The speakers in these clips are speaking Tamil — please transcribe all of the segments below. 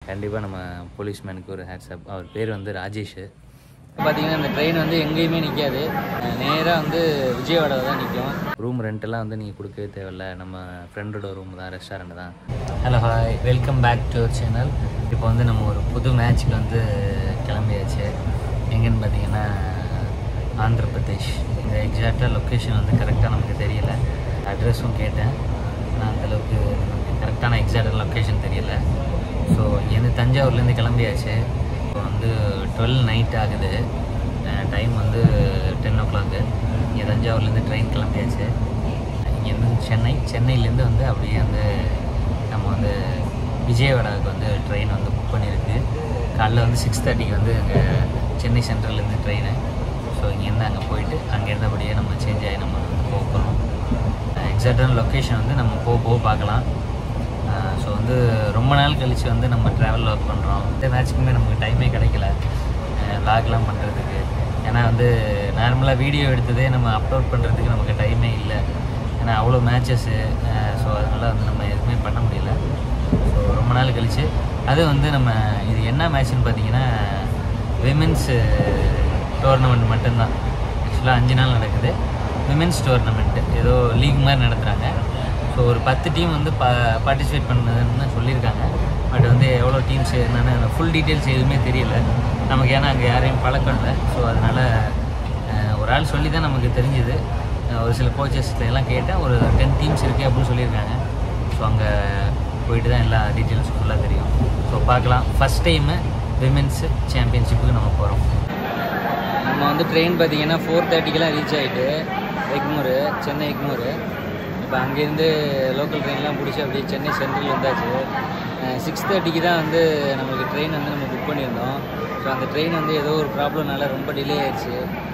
கண்டிப்பாக நம்ம போலீஸ்மேனுக்கு ஒரு ஹேட்ஸ்அப். அவர் பேர் வந்து ராஜேஷ். பார்த்திங்கன்னா இந்த ட்ரெயின் வந்து எங்கேயுமே நிற்காது, நேராக வந்து விஜயவாடாவில் தான் நிற்கும். ரூம் ரெண்ட்டெல்லாம் வந்து நீங்கள் கொடுக்கவே தேவையில்ல, நம்ம ஃப்ரெண்டோட ரூம் தான், ரெஸ்டாரண்ட் தான். Hello hi, welcome back to our channel. இப்போ வந்து நம்ம ஒரு புது மேட்ச்சுக்கு வந்து கிளம்பியாச்சு. எங்கேன்னு பார்த்தீங்கன்னா ஆந்திர பிரதேஷ். இந்த எக்ஸாக்டாக லொக்கேஷன் வந்து கரெக்டாக நமக்கு தெரியல. அட்ரஸும் கேட்டேன், ஆனால் அந்தளவுக்கு நமக்கு கரெக்டான எக்ஸாக்டான லொக்கேஷன் தெரியல. ஸோ இங்கேருந்து தஞ்சாவூர்லேருந்து கிளம்பியாச்சு. இப்போ வந்து 12 நைட் ஆகுது. டைம் வந்து 10 o'clock. இங்கே தஞ்சாவூர்லேருந்து ட்ரெயின் கிளம்பியாச்சு. இங்கேருந்து சென்னையிலேருந்து வந்து அப்படியே வந்து நம்ம வந்து விஜயவாடாவுக்கு வந்து ட்ரெயின் வந்து புக் பண்ணியிருக்கு. காலைல வந்து 6:30 வந்து அங்கே சென்னை சென்ட்ரல்லேருந்து ட்ரெயின். ஸோ இங்கேருந்து அங்கே போயிட்டு அங்கேருந்து அப்படியே நம்ம சேஞ்ச் ஆகி நம்ம போகணும். எக்ஸாக்டான லொக்கேஷன் வந்து நம்ம போக பார்க்கலாம். ஸோ வந்து ரொம்ப நாள் கழித்து வந்து நம்ம ட்ராவல் ஒர்க் பண்ணுறோம். இந்த மேட்ச்சுக்குமே நமக்கு டைமே கிடைக்கல லாக்லாம் பண்ணுறதுக்கு. ஏன்னா வந்து நார்மலாக வீடியோ எடுத்ததே நம்ம அப்லோட் பண்ணுறதுக்கு நமக்கு டைமே இல்லை. ஏன்னா அவ்வளோ மேட்சஸ்ஸு. ஸோ அதனால் வந்து நம்ம எதுவுமே பண்ண முடியல. ஸோ ரொம்ப நாள் கழித்து அது வந்து நம்ம இது என்ன மேட்ச்னு பார்த்தீங்கன்னா விமென்ஸ் டோர்னமெண்ட் மட்டும்தான். ஆக்சுவலாக 5 நாள் நடக்குது. விமென்ஸ் டோர்னமெண்ட்டு ஏதோ லீக் மாதிரி நடத்துகிறாங்க. ஸோ ஒரு 10 டீம் வந்து பார்ட்டிசிபேட் பண்ணதுன்னு சொல்லியிருக்காங்க. பட் வந்து எவ்வளோ டீம்ஸ் என்னென்னு அந்த ஃபுல் டீட்டெயில்ஸ் எதுவுமே தெரியல நமக்கு. ஏன்னா அங்கே யாரையும் பழக்கம் இல்லை. ஸோ அதனால் ஒரு ஆள் சொல்லி தான் நமக்கு தெரிஞ்சுது. ஒரு சில கோச்சஸ்லாம் கேட்டால் ஒரு 10 டீம்ஸ் இருக்குது அப்படின்னு சொல்லியிருக்காங்க. ஸோ அங்கே போயிட்டு தான் எல்லா டீட்டெயில்ஸும் ஃபுல்லாக தெரியும். ஸோ பார்க்கலாம். ஃபஸ்ட் டைமு விமென்ஸ் சாம்பியன்ஷிப்புக்கு நம்ம போகிறோம். நம்ம வந்து ட்ரெயின் பார்த்திங்கன்னா 4:30 ரீச் ஆகிட்டு எக்மூர், சென்னை எக்மூர். இப்போ அங்கேருந்து லோக்கல் ட்ரெயின்லாம் பிடிச்சி அப்படியே சென்னை சென்ட்ரல் வந்தாச்சு. 6:30 தான் வந்து நம்மளுக்கு ட்ரெயின் வந்து நம்ம புக் பண்ணியிருந்தோம். ஸோ அந்த ட்ரெயின் வந்து ஏதோ ஒரு ப்ராப்ளம்னால ரொம்ப டிலே ஆகிடுச்சு.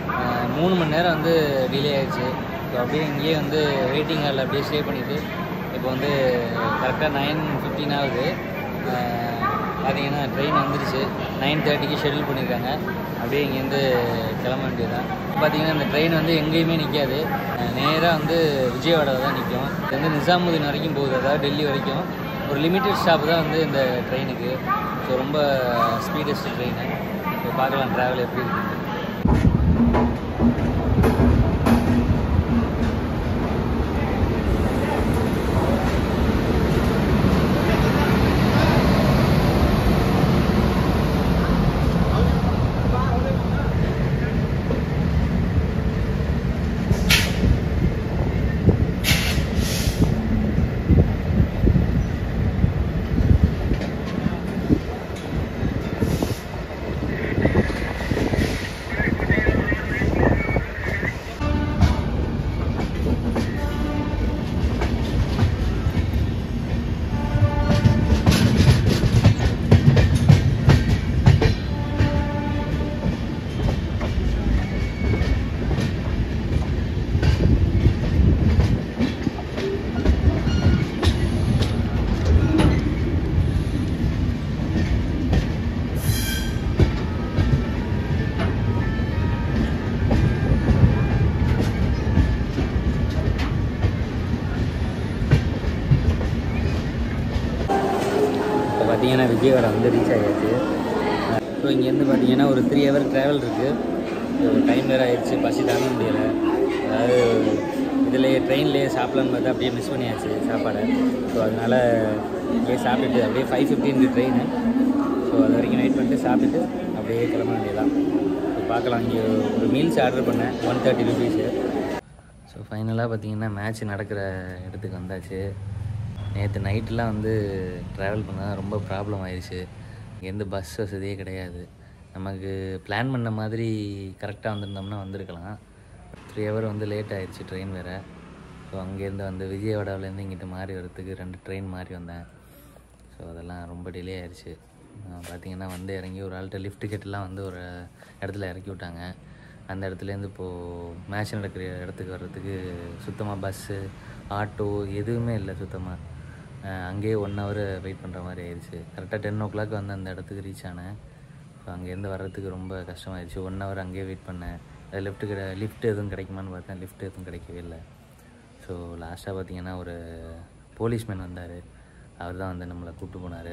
3 மணி நேரம் வந்து டிலே ஆகிடுச்சு. ஸோ அப்படியே இங்கேயே வந்து வெயிட்டிங் ஹாலில் அப்படியே ஸ்டே பண்ணிவிட்டு இப்போ வந்து கரெக்டாக 9:15 ஆகுது. பார்த்திங்கன்னா ட்ரெயின் வந்துருச்சு. 9:30 ஷெட்யூல் பண்ணியிருக்காங்க. அப்படியே இங்கேருந்து கிளம்ப வேண்டியதுதான். பார்த்திங்கன்னா இந்த ட்ரெயின் வந்து எங்கேயுமே நிற்காது, நேராக வந்து விஜயவாடாவில் தான் நிற்கும். இது வந்து நிசாமுதீன் வரைக்கும் போகுது, அதாவது டெல்லி வரைக்கும். ஒரு லிமிட்டட் ஸ்டாப் தான் வந்து இந்த ட்ரெயினுக்கு. ஸோ ரொம்ப ஸ்பீடஸ்ட் ட்ரெயின். ஸோ பார்க்கலாம் ட்ராவல் எப்படி இருக்குது. பார்த்திங்கன்னா விஜயவாடா வந்து ரீச் ஆகியாச்சு. ஸோ இங்கேருந்து பார்த்திங்கன்னா ஒரு 3 hour ட்ராவல் இருக்குது. ஸோ டைம் வேறு ஆகிடுச்சு, பசி தாங்க முடியலை. அதாவது இதிலேயே ட்ரெயின்லேயே சாப்பிட்லான்னு பார்த்தா அப்படியே மிஸ் பண்ணியாச்சு சாப்பாடை. ஸோ அதனால் இங்கேயே சாப்பிட்டுட்டு அப்படியே 5:15 ட்ரெயின். ஸோ அது வரைக்கும் வெயிட் பண்ணிட்டு சாப்பிட்டுட்டு அப்படியே கிளம்ப வேண்டியதான். ஸோ பார்க்கலாம். இங்கே ஒரு மீல்ஸ் ஆர்டர் பண்ணேன், 130 rupees. ஸோ ஃபைனலாக பார்த்திங்கன்னா மேட்ச் நடக்கிற இடத்துக்கு வந்தாச்சு. நேற்று நைட்டெலாம் வந்து ட்ராவல் பண்ணால் ரொம்ப ப்ராப்ளம் ஆயிடுச்சு. இங்கேருந்து பஸ் வசதியே கிடையாது. நமக்கு பிளான் பண்ண மாதிரி கரெக்டாக வந்திருந்தோம்னா வந்திருக்கலாம். 3 hour வந்து லேட் ஆகிடுச்சு ட்ரெயின் வேறு. ஸோ அங்கேருந்து வந்து விஜயவாடாவிலேருந்து இங்கிட்ட மாறி வரத்துக்கு 2 ட்ரெயின் மாறி வந்தேன். ஸோ அதெல்லாம் ரொம்ப டிலே ஆகிடுச்சு. பார்த்திங்கன்னா வந்து இறங்கி ஒரு ஆள்கிட்ட லிஃப்ட் டிக்கெட்லாம் வந்து ஒரு இடத்துல இறக்கி விட்டாங்க. அந்த இடத்துலேருந்து இப்போது மேட்ச் நடக்கிற இடத்துக்கு வர்றதுக்கு சுத்தமாக பஸ்ஸு, ஆட்டோ எதுவுமே இல்லை சுத்தமாக. அங்கேயே 1 hour வெயிட் பண்ணுற மாதிரி ஆயிடுச்சு. கரெக்டாக 10 o'clock வந்து அந்த இடத்துக்கு ரீச் ஆனேன். ஸோ அங்கேருந்து வர்றதுக்கு ரொம்ப கஷ்டமாயிடுச்சு. 1 hour அங்கேயே வெயிட் பண்ணேன். லிஃப்ட் எதுவும் கிடைக்குமான்னு பார்த்தேன், லிஃப்ட் எதுவும் கிடைக்கவே இல்லை. ஸோ லாஸ்ட்டாக பார்த்திங்கன்னா ஒரு போலீஸ்மேன் வந்தார். அவர் தான் வந்து நம்மளை கூப்பிட்டு போனார்.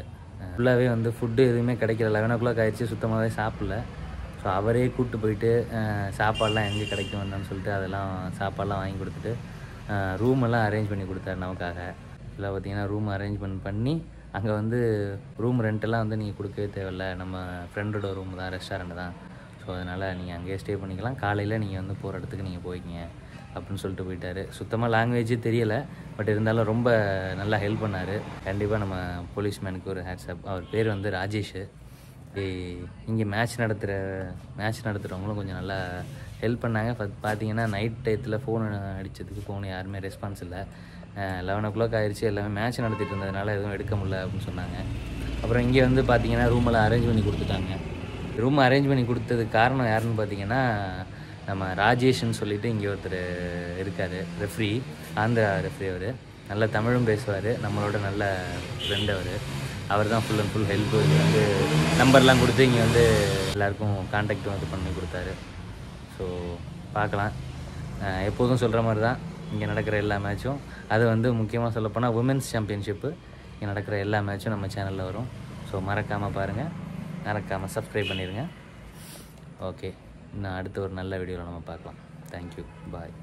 ஃபுல்லாகவே வந்து ஃபுட்டு எதுவுமே கிடைக்கல. 11 o'clock ஆயிடுச்சு, சுத்தமாகவே சாப்பிடல. ஸோ அவரே கூப்பிட்டு போயிட்டு சாப்பாடெலாம் எங்கே கிடைக்கும் என்னன்னு சொல்லிட்டு அதெல்லாம் சாப்பாடெலாம் வாங்கி கொடுத்துட்டு ரூமெல்லாம் அரேஞ்ச் பண்ணி கொடுத்தாரு நமக்காக. இதில் பார்த்திங்கன்னா ரூம் அரேஞ்ச்மெண்ட் பண்ணி அங்கே வந்து ரூம் ரெண்ட்டெல்லாம் வந்து நீங்கள் கொடுக்கவே தேவையில்ல, நம்ம ஃப்ரெண்டோட ரூம் தான், ரெஸ்டாரண்ட் தான். ஸோ அதனால் நீங்கள் அங்கேயே ஸ்டே பண்ணிக்கலாம், காலையில் நீங்கள் வந்து போகிற இடத்துக்கு நீங்கள் போய்க்கிங்க அப்படின்னு சொல்லிட்டு போயிட்டார். சுத்தமாக லாங்குவேஜே தெரியலை, பட் இருந்தாலும் ரொம்ப நல்லா ஹெல்ப் பண்ணார். கண்டிப்பாக நம்ம போலீஸ்மேனுக்கு ஒரு ஹேட்ஸ்அப். அவர் பேர் வந்து ராஜேஷ். இங்கே மேட்ச் நடத்துகிறவங்களும் கொஞ்சம் நல்லா ஹெல்ப் பண்ணாங்க. பார்த்தீங்கன்னா நைட் டயத்தில் ஃபோன் அடித்ததுக்கு ஃபோன் யாருமே ரெஸ்பான்ஸ் இல்லை. 11 o'clock ஆயிடுச்சு, எல்லாமே மேட்ச் நடத்திட்டு இருந்ததுனால எதுவும் எடுக்க முடியல அப்படின்னு சொன்னாங்க. அப்புறம் இங்கே வந்து பார்த்தீங்கன்னா ரூமெல்லாம் அரேஞ்ச் பண்ணி கொடுத்துட்டாங்க. ரூம் அரேஞ்ச் பண்ணி கொடுத்ததுக்கு காரணம் யாருன்னு பார்த்தீங்கன்னா நம்ம ராஜேஷ்ன்னு சொல்லிட்டு இங்கே ஒருத்தர் இருக்கார், ரெஃப்ரி, ஆந்திரா ரெஃப்ரி. அவர் நல்ல தமிழும் பேசுவார், நம்மளோட நல்ல ஃப்ரெண்டு அவர் தான் ஃபுல் அண்ட் ஃபுல் ஹெல்ப்பு. இங்கே வந்து நம்பர்லாம் கொடுத்து இங்கே வந்து எல்லாேருக்கும் கான்டாக்ட் வந்து பண்ணி கொடுத்தாரு. ஸோ பார்க்கலாம், எப்போதும் சொல்கிற மாதிரி தான் இங்கே நடக்கிற எல்லா மேட்சும். அது வந்து முக்கியமாக சொல்லப்போனால் உமன்ஸ் சாம்பியன்ஷிப்பு இங்கே நடக்கிற எல்லா மேட்சும் நம்ம சேனலில் வரும். ஸோ மறக்காமல் பாருங்கள், மறக்காமல் சப்ஸ்கிரைப் பண்ணிடுங்க. ஓகே, இன்னும் அடுத்த ஒரு நல்ல வீடியோவில் நம்ம பார்க்கலாம். தேங்க்யூ, பாய்.